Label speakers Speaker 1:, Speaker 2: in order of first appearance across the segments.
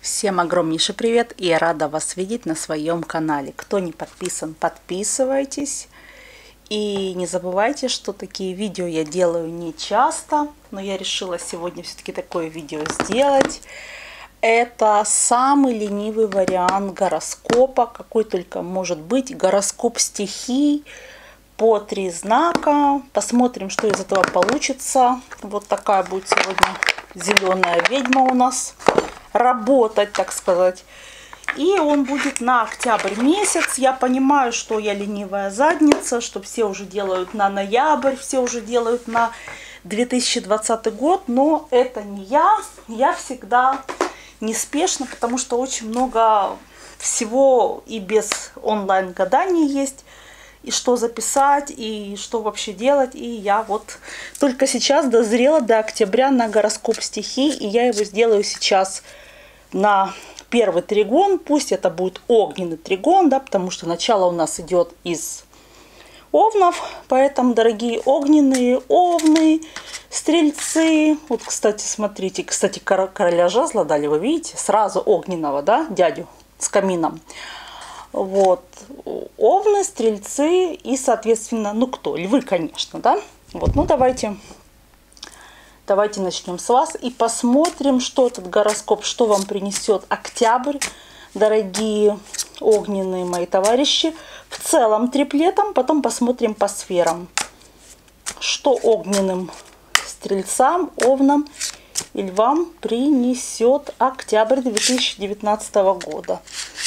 Speaker 1: Всем огромнейший привет, и я рада вас видеть на своем канале. Кто не подписан, подписывайтесь. И не забывайте, что такие видео я делаю не часто, но я решила сегодня все-таки такое видео сделать. Это самый ленивый вариант гороскопа, какой только может быть. Гороскоп стихий по 3 знака. Посмотрим, что из этого получится. Вот такая будет сегодня зеленая ведьма у нас работать, так сказать. И он будет на октябрь месяц. Я понимаю, что я ленивая задница, что все уже делают на ноябрь, все уже делают на 2020 год, но это не я. Я всегда неспешно, потому что очень много всего и без онлайн-гаданий есть. И что записать, и что вообще делать. И я вот только сейчас дозрела до октября на гороскоп стихий. И я его сделаю сейчас на первый тригон. Пусть это будет огненный тригон, да, потому что начало у нас идет из овнов. Поэтому, дорогие огненные овны, стрельцы. Вот, кстати, смотрите, кстати, короля жезла дали, вы видите? Сразу огненного, да, дядю с камином. Вот, овны, стрельцы и, соответственно, ну кто? Львы, конечно, да? Вот, ну давайте начнем с вас и посмотрим, что этот гороскоп, что вам принесет октябрь, дорогие огненные мои товарищи. В целом триплетом, потом посмотрим по сферам, что огненным стрельцам, овнам и львам принесет октябрь 2019 года.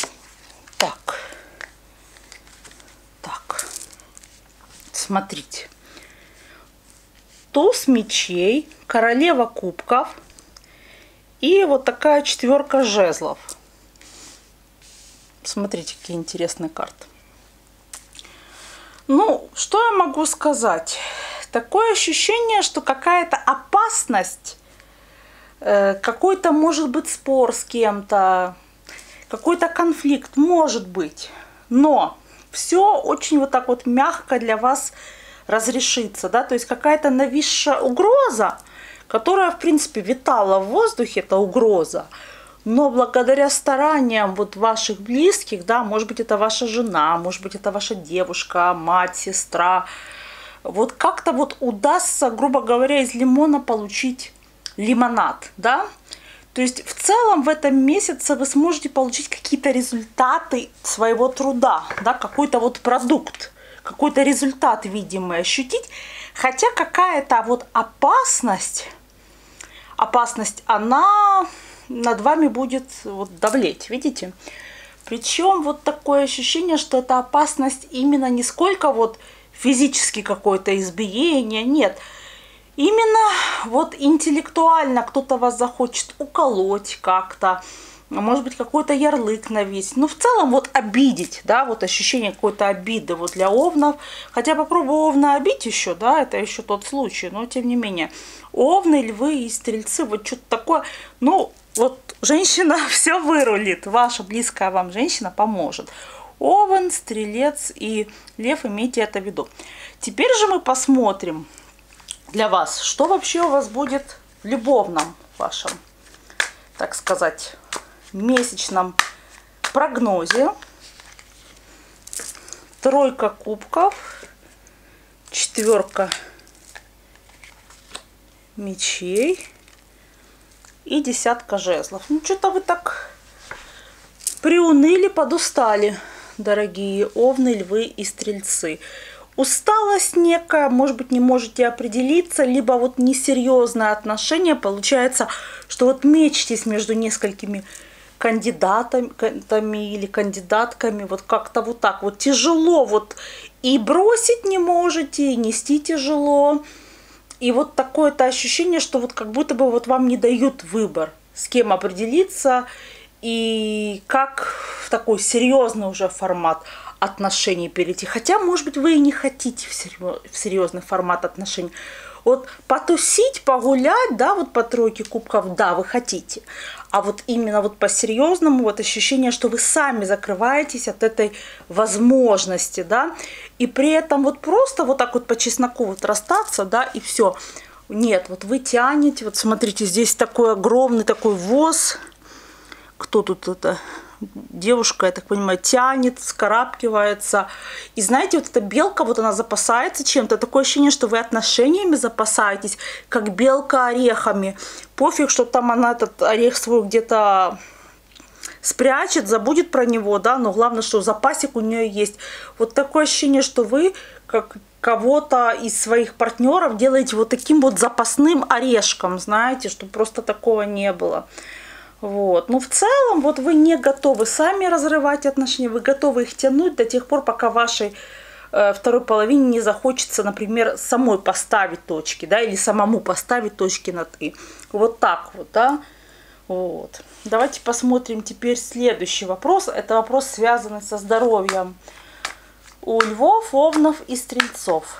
Speaker 1: Так, смотрите. Туз мечей, королева кубков и вот такая 4 жезлов. Смотрите, какие интересные карты. Ну, что я могу сказать? Такое ощущение, что какая-то опасность, какой-то, может быть, спор с кем-то, какой-то конфликт, может быть, но все очень вот так вот мягко для вас разрешится, да, то есть какая-то нависшая угроза, которая, в принципе, витала в воздухе, это угроза, но благодаря стараниям вот ваших близких, да, может быть, это ваша жена, может быть, это ваша девушка, мать, сестра, вот как-то вот удастся, грубо говоря, из лимона получить лимонад, да. То есть в целом в этом месяце вы сможете получить какие-то результаты своего труда, да, какой-то вот продукт, какой-то результат видимый ощутить. Хотя какая-то вот опасность, она над вами будет вот давлеть, видите? Причем вот такое ощущение, что эта опасность именно не сколько вот физически какое-то избиение, нет. Именно вот интеллектуально кто-то вас захочет уколоть как-то, может быть, какой-то ярлык навесить. Но в целом вот обидеть, да, вот ощущение какой-то обиды вот для овнов. Хотя попробую овна обидеть еще, да, это еще тот случай, но тем не менее. Овны, львы и стрельцы, вот что-то такое, ну, вот женщина все вырулит, ваша близкая вам женщина поможет. Овен, стрелец и лев, имейте это в виду. Теперь же мы посмотрим для вас, что вообще у вас будет в любовном вашем, так сказать, месячном прогнозе. 3 кубков, 4 мечей и 10 жезлов. Ну, что-то вы так приуныли, подустали, дорогие овны, львы и стрельцы. Усталость некая, может быть, не можете определиться, либо вот несерьезное отношение. Получается, что вот мечетесь между несколькими кандидатами или кандидатками, вот как-то вот так вот тяжело, вот и бросить не можете, и нести тяжело. И вот такое-то ощущение, что вот как будто бы вот вам не дают выбор, с кем определиться и как в такой серьезный уже формат отношений перейти. Хотя, может быть, вы и не хотите в серьезный формат отношений. Вот потусить, погулять, да, вот по 3 кубков, да, вы хотите. А вот именно вот по-серьезному вот ощущение, что вы сами закрываетесь от этой возможности, да. И при этом вот просто вот так вот по чесноку вот расстаться, да, и все. Нет, вот вы тянете, вот смотрите, здесь такой огромный такой воз, кто тут это? Девушка, я так понимаю, тянет, скарабкивается. И знаете, вот эта белка, вот она запасается чем-то. Такое ощущение, что вы отношениями запасаетесь, как белка орехами. Пофиг, что там она этот орех свой где-то спрячет, забудет про него, да, но главное, что запасик у нее есть. Вот такое ощущение, что вы как кого-то из своих партнеров делаете вот таким вот запасным орешком, знаете, чтобы просто такого не было. Вот. Но в целом вот вы не готовы сами разрывать отношения, вы готовы их тянуть до тех пор, пока вашей второй половине не захочется, например, самой поставить точки, да, или самому поставить точки над «и». Вот так вот, да. Вот. Давайте посмотрим теперь следующий вопрос. Это вопрос, связанный со здоровьем у львов, овнов и стрельцов.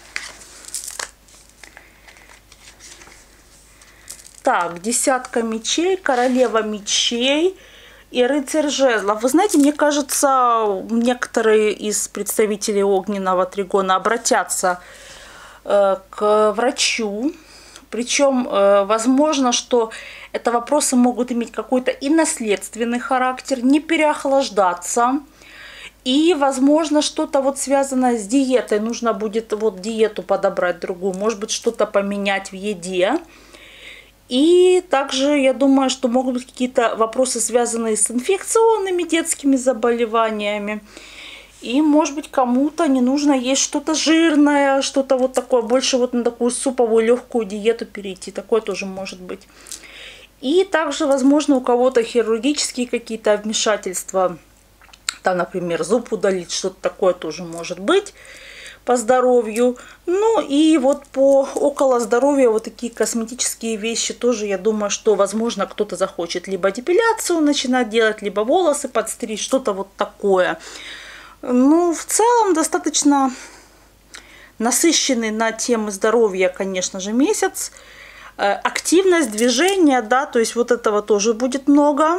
Speaker 1: Так, десятка мечей, королева мечей и рыцарь жезлов. Вы знаете, мне кажется, некоторые из представителей огненного тригона обратятся к врачу. Причем, возможно, что это вопросы могут иметь какой-то и наследственный характер, не переохлаждаться. И, возможно, что-то вот связанное с диетой. Нужно будет вот диету подобрать другую, может быть, что-то поменять в еде. И также, я думаю, что могут быть какие-то вопросы, связанные с инфекционными детскими заболеваниями. И, может быть, кому-то не нужно есть что-то жирное, что-то вот такое, больше вот на такую суповую легкую диету перейти. Такое тоже может быть. И также, возможно, у кого-то хирургические какие-то вмешательства. Там, например, зуб удалить, что-то такое тоже может быть по здоровью. Ну и вот по около здоровья вот такие косметические вещи тоже, я думаю, что, возможно, кто-то захочет либо депиляцию начинать делать, либо волосы подстричь, что-то вот такое. Ну, в целом, достаточно насыщенный на темы здоровья, конечно же, месяц. Активность, движение, да, то есть вот этого тоже будет много.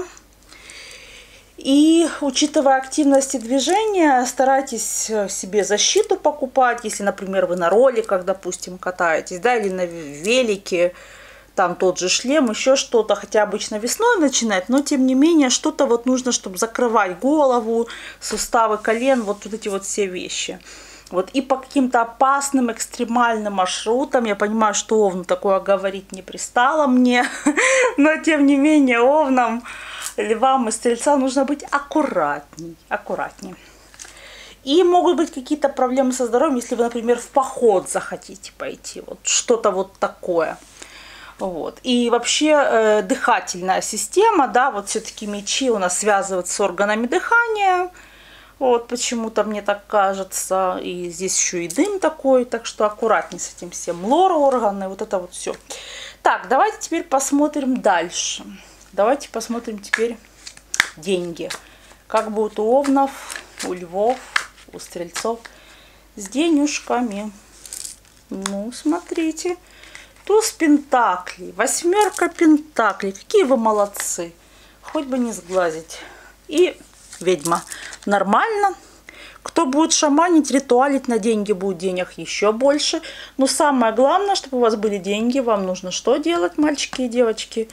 Speaker 1: И, учитывая активность и движение, старайтесь себе защиту покупать, если, например, вы на роликах, допустим, катаетесь, да, или на велике, там тот же шлем, еще что-то, хотя обычно весной начинать, но, тем не менее, что-то вот нужно, чтобы закрывать голову, суставы колен, вот эти вот все вещи. Вот, и по каким-то опасным, экстремальным маршрутам, я понимаю, что овну такое говорить не пристало мне, но, тем не менее, овнам, львам и стрельцам нужно быть аккуратней. И могут быть какие-то проблемы со здоровьем, если вы, например, в поход захотите пойти. Вот что-то вот такое. Вот. И вообще дыхательная система, да, вот все-таки мечи у нас связывают с органами дыхания. Вот почему-то мне так кажется. И здесь еще и дым такой, так что аккуратней с этим всем. Лор, органы, вот это вот все. Так, давайте теперь посмотрим дальше. Давайте посмотрим теперь деньги. Как будут у овнов, у львов, у стрельцов с денежками. Ну, смотрите. Туз пентаклей, восьмерка пентаклей. Какие вы молодцы. Хоть бы не сглазить. И ведьма. Нормально. Кто будет шаманить, ритуалить на деньги, будет денег еще больше. Но самое главное, чтобы у вас были деньги, вам нужно что делать, мальчики и девочки?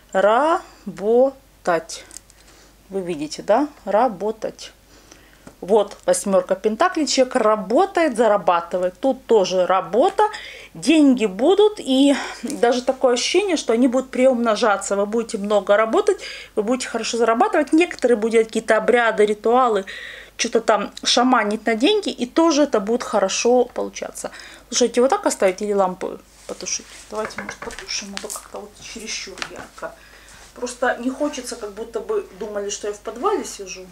Speaker 1: Работать. Вы видите, да? Работать. Вот восьмерка пентаклей. Человек работает, зарабатывает. Тут тоже работа. Деньги будут. И даже такое ощущение, что они будут приумножаться. Вы будете много работать. Вы будете хорошо зарабатывать. Некоторые будут делать какие-то обряды, ритуалы. Что-то там шаманить на деньги. И тоже это будет хорошо получаться. Слушайте, вот так оставить или лампу потушить? Давайте, может, потушим. А то как-то вот чересчур ярко. Просто не хочется, как будто бы думали, что я в подвале сижу.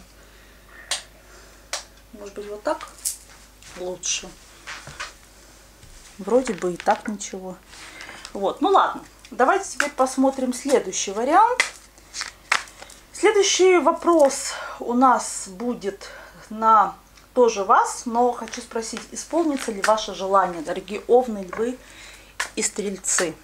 Speaker 1: Может быть, вот так лучше. Вроде бы и так ничего. Вот, ну ладно. Давайте теперь посмотрим следующий вариант. Следующий вопрос у нас будет на тоже вас, но хочу спросить, исполнится ли ваше желание, дорогие овны, львы и стрельцы?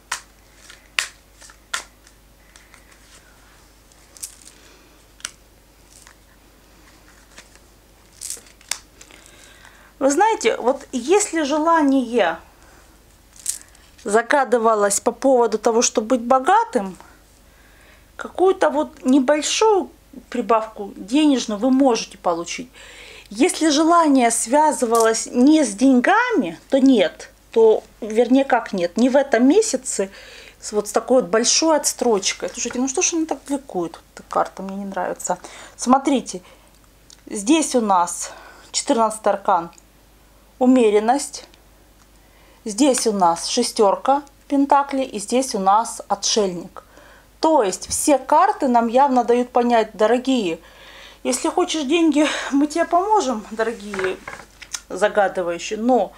Speaker 1: Вы знаете, вот если желание загадывалось по поводу того, чтобы быть богатым, какую-то вот небольшую прибавку денежную вы можете получить. Если желание связывалось не с деньгами, то нет. То, вернее, как нет. Не в этом месяце, вот с такой вот большой отстрочкой. Слушайте, ну что ж она так бликует? Эта карта мне не нравится. Смотрите, здесь у нас 14 аркан. Умеренность. Здесь у нас шестерка пентаклей. И здесь у нас отшельник. То есть все карты нам явно дают понять, дорогие, если хочешь деньги, мы тебе поможем, дорогие загадывающие, но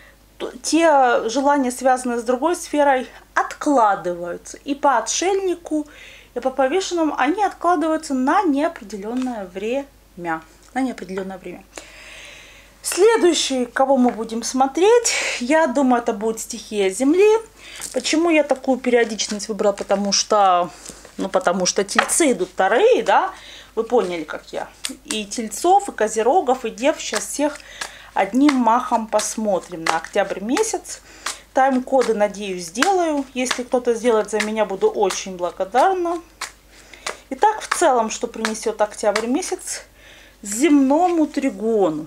Speaker 1: те желания, связанные с другой сферой, откладываются. И по отшельнику, и по повешенному они откладываются на неопределенное время. На неопределенное время. Следующий, кого мы будем смотреть, я думаю, это будет стихия Земли. Почему я такую периодичность выбрала? Потому что тельцы идут вторые, да? Вы поняли, как я. И тельцов, и козерогов, и дев сейчас всех одним махом посмотрим на октябрь месяц. Тайм-коды, надеюсь, сделаю. Если кто-то сделает за меня, буду очень благодарна. Итак, в целом, что принесет октябрь месяц земному тригону?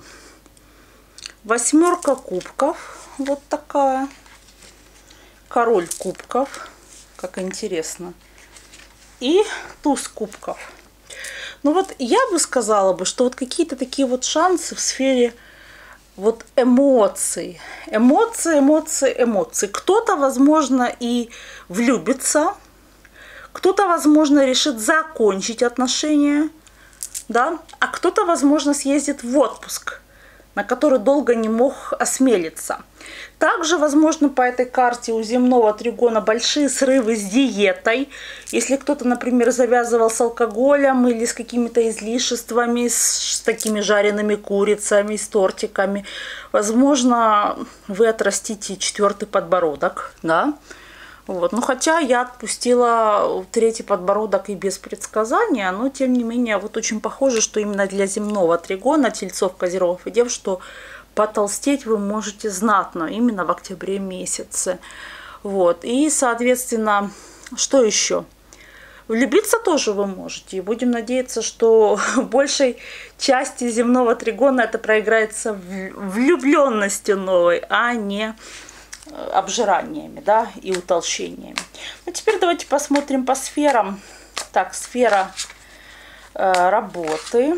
Speaker 1: Восьмерка кубков, вот такая. Король кубков, как интересно. И туз кубков. Ну вот я бы сказала бы, что вот какие-то такие вот шансы в сфере вот эмоций. Эмоции. Кто-то, возможно, и влюбится. Кто-то, возможно, решит закончить отношения. Да? А кто-то, возможно, съездит в отпуск, на который долго не мог осмелиться. Также, возможно, по этой карте у земного тригона большие срывы с диетой. Если кто-то, например, завязывал с алкоголем или с какими-то излишествами, с такими жареными курицами, с тортиками, возможно, вы отрастите 4-й подбородок, да? Вот. Ну, хотя я отпустила 3-й подбородок и без предсказания, но, тем не менее, вот очень похоже, что именно для земного тригона, тельцов, козерогов и дев, что потолстеть вы можете знатно именно в октябре месяце. Вот. И, соответственно, что еще? Влюбиться тоже вы можете. И будем надеяться, что большей части земного тригона это проиграется влюбленностью новой, а не обжираниями, да, и утолщениями. Ну, теперь давайте посмотрим по сферам. Так, сфера работы.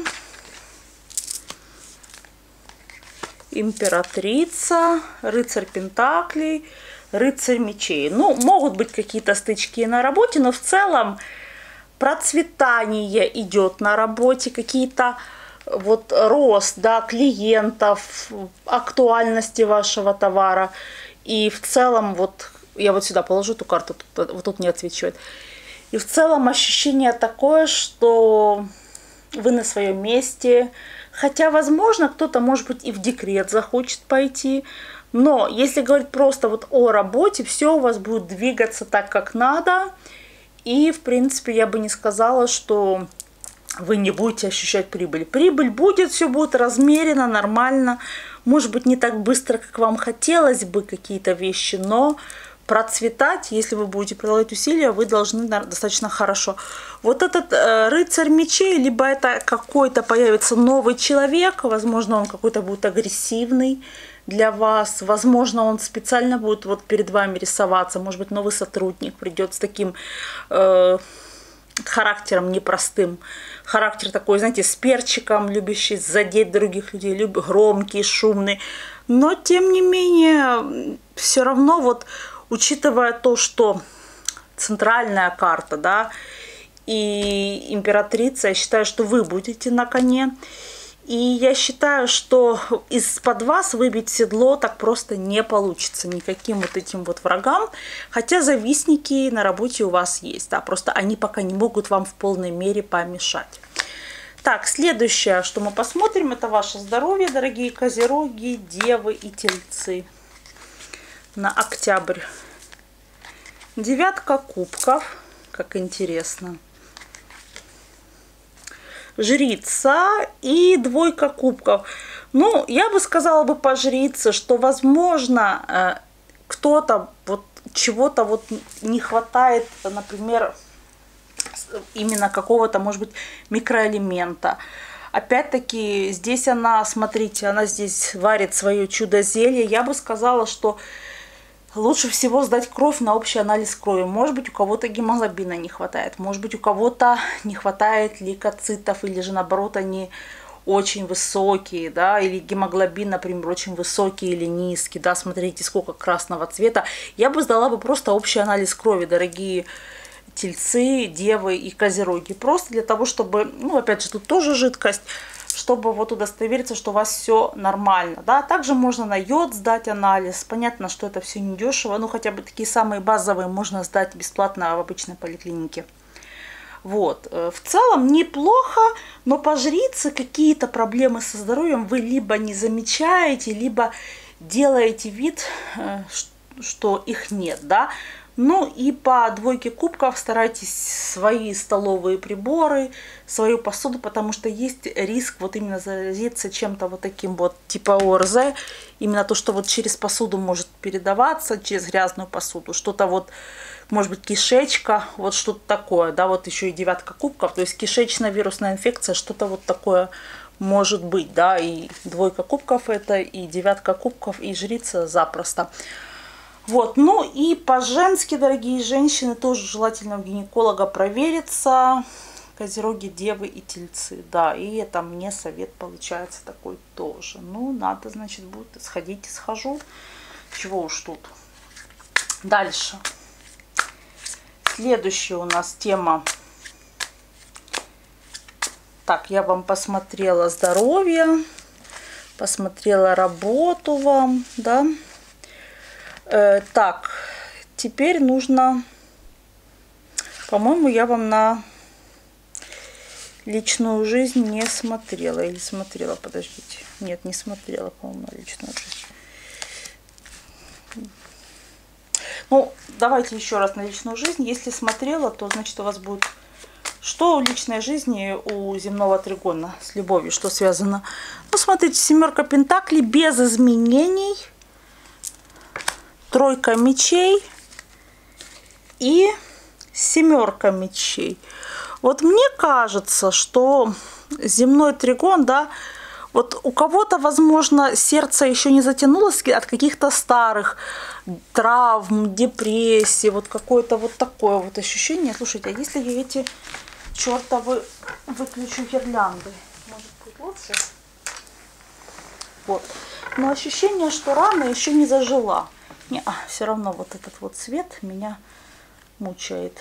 Speaker 1: Императрица, рыцарь пентаклей, рыцарь мечей. Ну, могут быть какие-то стычки на работе, но в целом процветание идет на работе, какие-то вот рост, да, клиентов, актуальности вашего товара. И в целом, вот я вот сюда положу эту карту, вот тут не отсвечивает. И в целом ощущение такое, что вы на своем месте. Хотя, возможно, кто-то, может быть, и в декрет захочет пойти. Но если говорить просто вот о работе, все у вас будет двигаться так, как надо. И, в принципе, я бы не сказала, что вы не будете ощущать прибыль. Прибыль будет, все будет размеренно, нормально. Может быть, не так быстро, как вам хотелось бы какие-то вещи, но процветать, если вы будете прилагать усилия, вы должны достаточно хорошо. Вот этот рыцарь мечей, либо это какой-то появится новый человек, возможно, он какой-то будет агрессивный для вас, возможно, он специально будет вот перед вами рисоваться, может быть, новый сотрудник придет с таким характером непростым. Характер такой, знаете, с перчиком, любящий задеть других людей, громкий, шумный. Но, тем не менее, все равно, вот, учитывая то, что центральная карта, да, и императрица, я считаю, что вы будете на коне. И я считаю, что из-под вас выбить седло так просто не получится никаким вот этим вот врагам. Хотя завистники на работе у вас есть, да, просто они пока не могут вам в полной мере помешать. Так, следующее, что мы посмотрим, это ваше здоровье, дорогие козероги, девы и тельцы на октябрь. 9 кубков, как интересно. Жрица и 2 кубков. Ну, я бы сказала бы по жрице, что, возможно, кто-то вот чего-то вот не хватает, например, с именно какого-то, может быть, микроэлемента. Опять-таки, здесь она, смотрите, она здесь варит свое чудо-зелье. Я бы сказала, что лучше всего сдать кровь на общий анализ крови. Может быть, у кого-то гемоглобина не хватает, может быть, у кого-то не хватает лейкоцитов, или же, наоборот, они очень высокие, да, или гемоглобин, например, очень высокий или низкий, да, смотрите, сколько красного цвета. Я бы сдала бы просто общий анализ крови, дорогие тельцы, девы и козероги. Просто для того, чтобы, ну, опять же, тут тоже жидкость, чтобы вот удостовериться, что у вас все нормально, да. Также можно на йод сдать анализ. Понятно, что это все недешево, но хотя бы такие самые базовые можно сдать бесплатно в обычной поликлинике. Вот, в целом неплохо, но по жрице какие-то проблемы со здоровьем вы либо не замечаете, либо делаете вид, что их нет, да. Ну и по двойке кубков старайтесь свои столовые приборы, свою посуду, потому что есть риск вот именно заразиться чем-то вот таким вот типа ОРЗ, именно то, что вот через посуду может передаваться, через грязную посуду, что-то вот, может быть, кишечка, вот что-то такое, да, вот еще и девятка кубков, то есть кишечная вирусная инфекция, что-то вот такое может быть, да, и двойка кубков это, и девятка кубков, и жрица запросто. Вот, ну и по-женски, дорогие женщины, тоже желательно у гинеколога провериться. Козероги, девы и тельцы, да, и это мне совет получается такой тоже. Ну, надо, значит, будет сходить и схожу. Чего уж тут. Дальше. Следующая у нас тема. Так, я вам посмотрела здоровье, посмотрела работу вам, да. Так, теперь нужно, по-моему, я вам на личную жизнь не смотрела. Или смотрела, подождите. Нет, не смотрела, по-моему, на личную жизнь. Ну, давайте еще раз на личную жизнь. Если смотрела, то, значит, у вас будет... Что в личной жизни у земного тригона с любовью, что связано? Ну, смотрите, семерка пентаклей без изменений. Тройка мечей и семерка мечей. Вот мне кажется, что земной тригон, да, вот у кого-то, возможно, сердце еще не затянулось от каких-то старых травм, депрессий, вот какое-то вот такое вот ощущение. Слушайте, а если я эти чертовы выключу гирлянды, может быть лучше? Вот. Но ощущение, что рана еще не зажила. Все равно вот этот вот цвет меня мучает.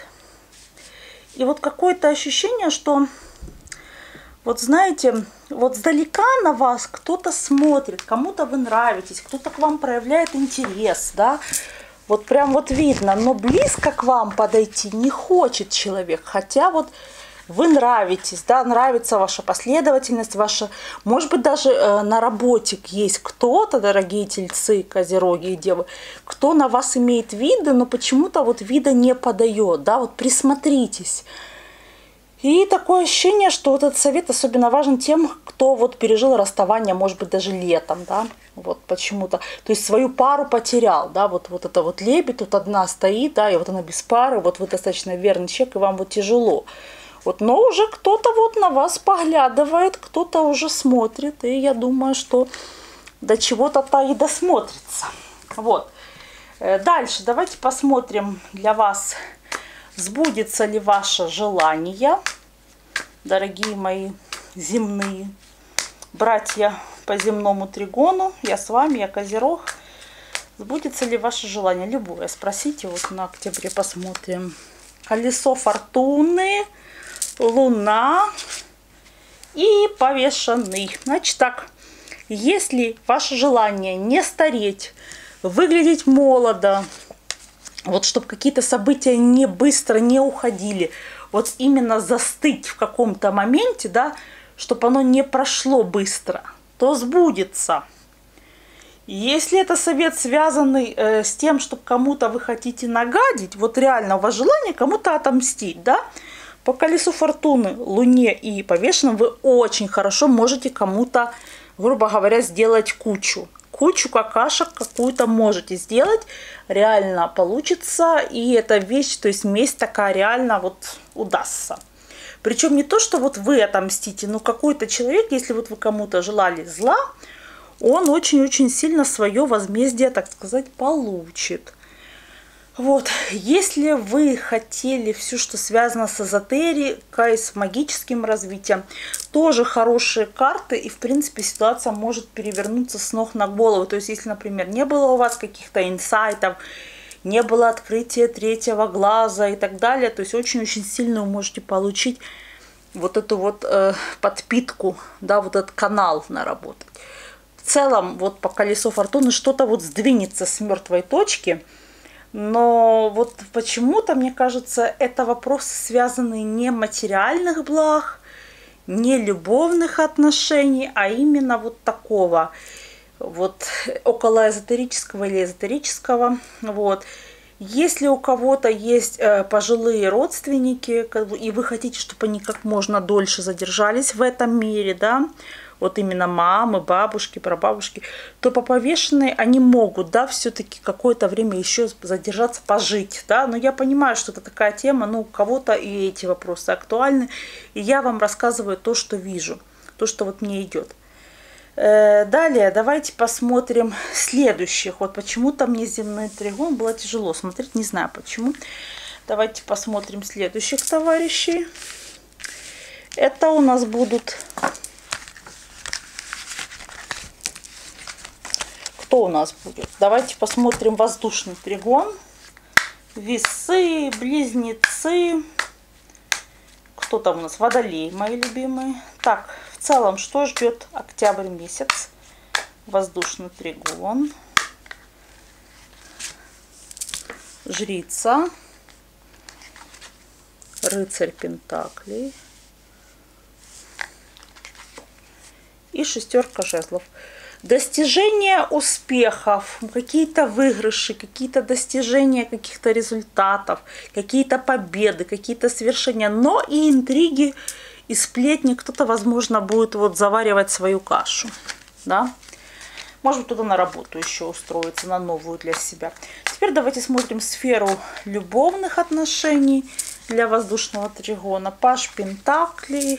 Speaker 1: И вот какое-то ощущение, что, вот знаете, вот сдалека на вас кто-то смотрит, кому-то вы нравитесь, кто-то к вам проявляет интерес, да, вот прям вот видно, но близко к вам подойти не хочет человек, хотя вот вы нравитесь, да, нравится ваша последовательность, ваша, может быть, даже на работе есть кто-то, дорогие тельцы, козероги и девы, кто на вас имеет виды, но почему-то вот вида не подает, да, вот присмотритесь. И такое ощущение, что вот этот совет особенно важен тем, кто вот пережил расставание, может быть, даже летом, да, вот почему-то, то есть свою пару потерял, да, вот это вот лебедь, тут одна стоит, да, и вот она без пары, вот вы достаточно верный человек, и вам вот тяжело. Вот, но уже кто-то вот на вас поглядывает, кто-то уже смотрит, и я думаю, что до чего-то-то и досмотрится. Вот. Дальше давайте посмотрим для вас, сбудется ли ваше желание, дорогие мои земные братья по земному тригону. Я с вами, я Козерог. Сбудется ли ваше желание? Любое. Спросите, вот на октябре посмотрим. Колесо фортуны. Луна и повешенный. Значит так, если ваше желание не стареть, выглядеть молодо, вот чтобы какие-то события не быстро не уходили, вот именно застыть в каком-то моменте, да, чтобы оно не прошло быстро, то сбудется. Если это совет, связанный с тем, что кому-то вы хотите нагадить, вот реально у вас желание кому-то отомстить, да, по колесу фортуны, луне и повешенным вы очень хорошо можете кому-то, грубо говоря, сделать кучу кучу какашек какую-то можете сделать, реально получится, и эта вещь, то есть месть такая реально вот удастся. Причем не то, что вот вы отомстите, но какой-то человек, если вот вы кому-то желали зла, он очень-очень сильно свое возмездие, так сказать, получит. Вот, если вы хотели все, что связано с эзотерикой, с магическим развитием, тоже хорошие карты, и, в принципе, ситуация может перевернуться с ног на голову. То есть, если, например, не было у вас каких-то инсайтов, не было открытия третьего глаза и так далее, то есть, очень-очень сильно вы можете получить вот эту вот подпитку, да, вот этот канал наработать. В целом, вот по колесу фортуны что-то вот сдвинется с мертвой точки. Но вот почему-то, мне кажется, это вопросы, связанные не материальных благ, не любовных отношений, а именно вот такого, вот околоэзотерического или эзотерического. Вот. Если у кого-то есть пожилые родственники, и вы хотите, чтобы они как можно дольше задержались в этом мире, да, вот именно мамы, бабушки, прабабушки, то по повешенной они могут, да, все-таки какое-то время еще задержаться, пожить, да, но я понимаю, что это такая тема, ну, у кого-то и эти вопросы актуальны, и я вам рассказываю то, что вижу, то, что вот мне идет. Далее давайте посмотрим следующих. Вот почему-то мне земной тригон было тяжело смотреть, не знаю почему. Давайте посмотрим следующих товарищей. Это у нас будут... Кто у нас будет? Давайте посмотрим воздушный тригон. Весы, близнецы. Кто там у нас? Водолей, мои любимые. Так, в целом, что ждет октябрь месяц? Воздушный тригон. Жрица. Рыцарь пентаклей. И шестерка жезлов. Достижение успехов, какие-то выигрыши, какие-то достижения каких-то результатов, какие-то победы, какие-то свершения, но и интриги, и сплетни. Кто-то, возможно, будет вот заваривать свою кашу, да? Может быть, кто-то на работу еще устроится, на новую для себя. Теперь давайте смотрим сферу любовных отношений для воздушного тригона. Паж пентаклей.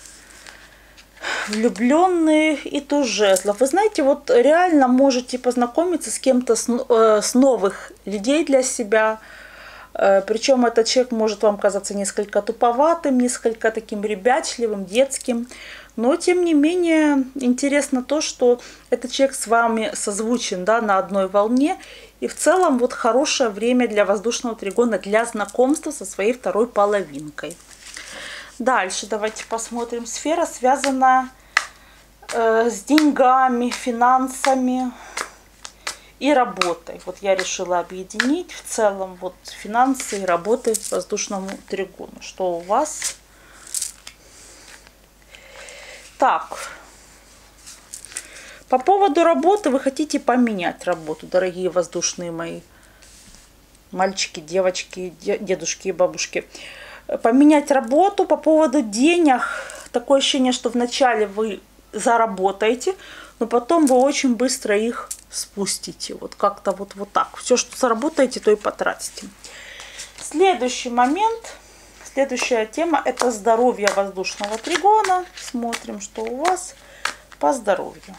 Speaker 1: Влюбленные и туз жезлов. Вы знаете, вот реально можете познакомиться с кем-то с новых людей для себя. Причем этот человек может вам казаться несколько туповатым, несколько таким ребячливым, детским. Но, тем не менее, интересно то, что этот человек с вами созвучен, да, на одной волне. И в целом вот хорошее время для воздушного тригона, для знакомства со своей второй половинкой. Дальше давайте посмотрим. Сфера, связанная с деньгами, финансами и работой. Вот я решила объединить в целом вот финансы и работы воздушному тригону. Что у вас? Так. По поводу работы вы хотите поменять работу, дорогие воздушные мои мальчики, девочки, дедушки и бабушки. Поменять работу. По поводу денег, такое ощущение, что вначале вы заработаете, но потом вы очень быстро их спустите. Вот как-то вот так. Все, что заработаете, то и потратите. Следующий момент, следующая тема – это здоровье воздушного тригона. Смотрим, что у вас по здоровью.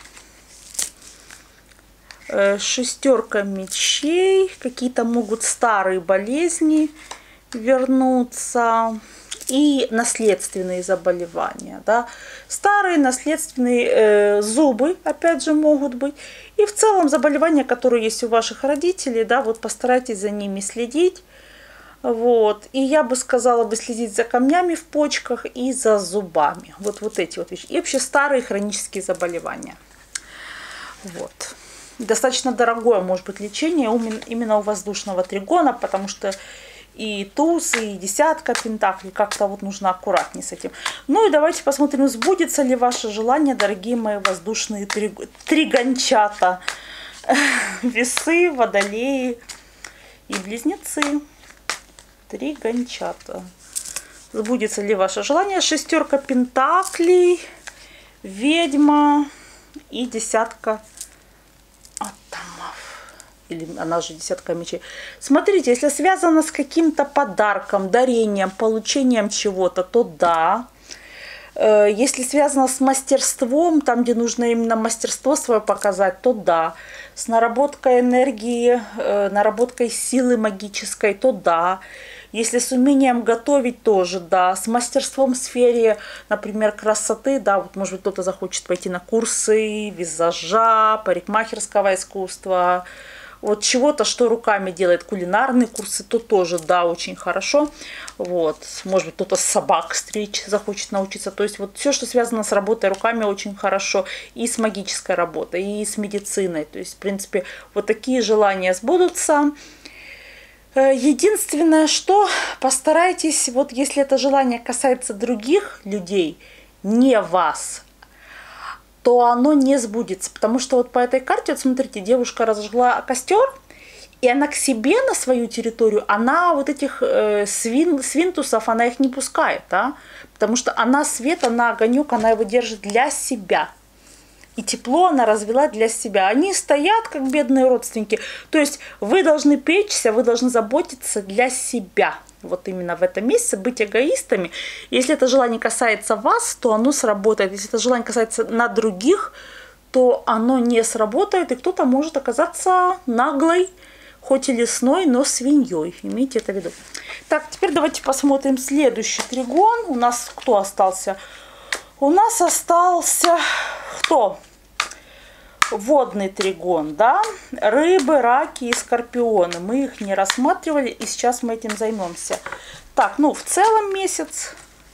Speaker 1: Шестерка мечей, какие-то могут старые болезни вернуться и наследственные заболевания, да. Старые наследственные зубы опять же могут быть, и в целом заболевания, которые есть у ваших родителей, да, вот постарайтесь за ними следить, вот. И я бы сказала бы следить за камнями в почках и за зубами, вот эти вот вещи, и вообще старые хронические заболевания, вот. Достаточно дорогое может быть лечение именно у воздушного тригона, потому что и туз, и десятка пентаклей, как-то вот нужно аккуратнее с этим. Ну и давайте посмотрим, сбудется ли ваше желание, дорогие мои воздушные тригончата. Весы, водолеи и близнецы. Тригончата. Сбудется ли ваше желание? Шестерка пентаклей, ведьма и десятка или она же десятка мечей. Смотрите, если связано с каким-то подарком, дарением, получением чего-то, то да. Если связано с мастерством, там, где нужно именно мастерство свое показать, то да. С наработкой энергии, наработкой силы магической, то да. Если с умением готовить, тоже да. С мастерством в сфере, например, красоты, да, вот может быть кто-то захочет пойти на курсы визажа, парикмахерского искусства, вот чего-то, что руками делает, кулинарные курсы, то тоже, да, очень хорошо. Вот, может быть, кто-то собак стричь захочет научиться. То есть вот все, что связано с работой руками, очень хорошо. И с магической работой, и с медициной. То есть, в принципе, вот такие желания сбудутся. Единственное, что постарайтесь, вот если это желание касается других людей, не вас, то оно не сбудется. Потому что вот по этой карте, вот смотрите, девушка разожгла костер, и она к себе на свою территорию, она вот этих свинтусов, она их не пускает, да? Потому что она свет, она огонек, она его держит для себя. И тепло она развела для себя. Они стоят, как бедные родственники. То есть вы должны печься, вы должны заботиться для себя. Вот именно в этом месяце быть эгоистами. Если это желание касается вас, то оно сработает. Если это желание касается на других, то оно не сработает. И кто-то может оказаться наглой, хоть и лесной, но свиньей. Имейте это в виду. Так, теперь давайте посмотрим следующий тригон. У нас кто остался? У нас остался кто? Водный тригон, да? Рыбы, раки и скорпионы. Мы их не рассматривали, и сейчас мы этим займемся. Так, ну, в целом месяц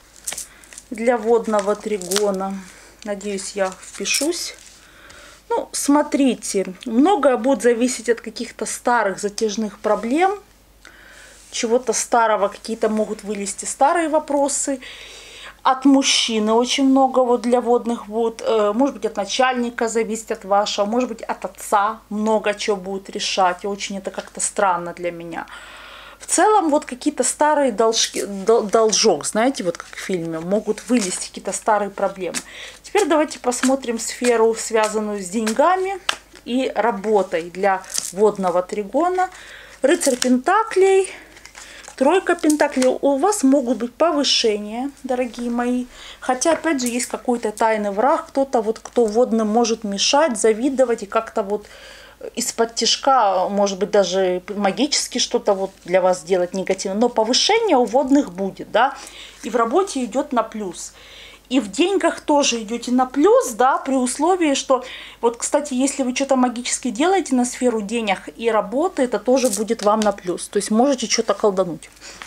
Speaker 1: для водного тригона. Надеюсь, я впишусь. Ну, смотрите, многое будет зависеть от каких-то старых затяжных проблем. Чего-то старого, какие-то могут вылезти старые вопросы. От мужчины очень много вот для водных будет, может быть, от начальника зависит, от вашего, может быть, от отца много чего будет решать. Очень это как-то странно для меня. В целом, вот какие-то старые должок, знаете, вот как в фильме, могут вылезти какие-то старые проблемы. Теперь давайте посмотрим сферу, связанную с деньгами и работой для водного тригона. Рыцарь пентаклей. Тройка пентаклей. У вас могут быть повышения, дорогие мои. Хотя, опять же, есть какой-то тайный враг. Кто-то, вот, кто водным может мешать, завидовать и как-то вот из-под тишка, может быть, даже магически что-то вот для вас делать негативно. Но повышение у водных будет, да. И в работе идет на плюс. И в деньгах тоже идете на плюс, да, при условии, что, вот, кстати, если вы что-то магически делаете на сферу денег и работы, это тоже будет вам на плюс. То есть можете что-то колдануть.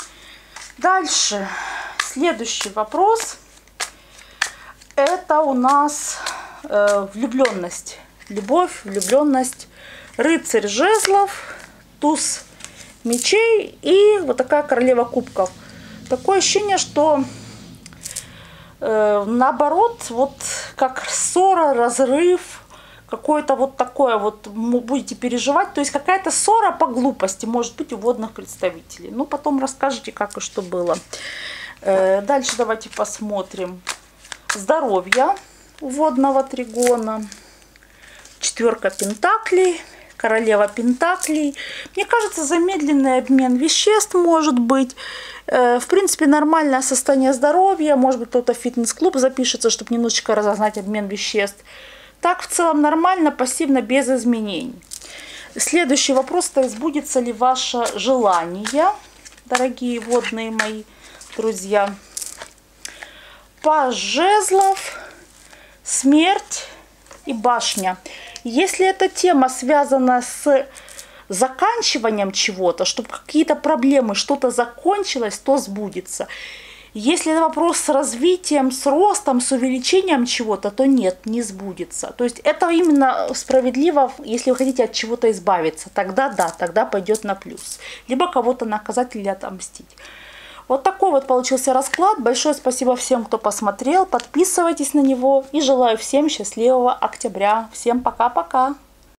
Speaker 1: Дальше, следующий вопрос. Это у нас влюбленность. Любовь, влюбленность. Рыцарь жезлов, туз мечей и вот такая королева кубков. Такое ощущение, что наоборот, вот как ссора, разрыв, какое-то вот такое вот будете переживать. То есть какая-то ссора по глупости может быть у водных представителей. Ну, потом расскажите, как и что было. Дальше давайте посмотрим. Здоровье у водного тригона. Четверка пентаклей. Королева пентаклей. Мне кажется, замедленный обмен веществ может быть. В принципе, нормальное состояние здоровья. Может быть, кто-то в фитнес-клуб запишется, чтобы немножечко разогнать обмен веществ. Так, в целом, нормально, пассивно, без изменений. Следующий вопрос, то сбудется ли ваше желание, дорогие водные мои друзья. Паж жезлов, смерть и башня. Если эта тема связана с заканчиванием чего-то, чтобы какие-то проблемы, что-то закончилось, то сбудется. Если это вопрос с развитием, с ростом, с увеличением чего-то, то нет, не сбудется. То есть это именно справедливо, если вы хотите от чего-то избавиться. Тогда да, тогда пойдет на плюс. Либо кого-то наказать или отомстить. Вот такой вот получился расклад. Большое спасибо всем, кто посмотрел. Подписывайтесь на него. И желаю всем счастливого октября. Всем пока-пока.